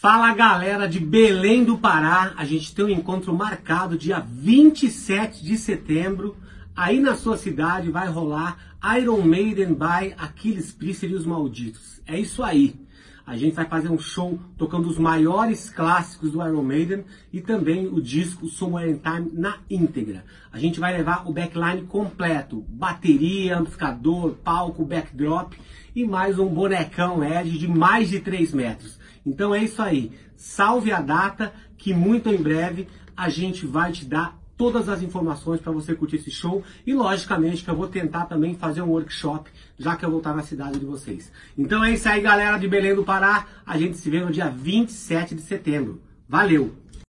Fala galera de Belém do Pará, a gente tem um encontro marcado dia 27 de setembro, aí na sua cidade vai rolar Iron Maiden by Aquiles Priester e os Malditos. É isso aí, a gente vai fazer um show tocando os maiores clássicos do Iron Maiden e também o disco Somewhere in Time na íntegra. A gente vai levar o backline completo, bateria, amplificador, palco, backdrop e mais um bonecão Ed de mais de 3 metros. Então é isso aí, salve a data que muito em breve a gente vai te dar todas as informações para você curtir esse show e logicamente que eu vou tentar também fazer um workshop já que eu vou estar na cidade de vocês. Então é isso aí galera de Belém do Pará, a gente se vê no dia 27 de setembro. Valeu!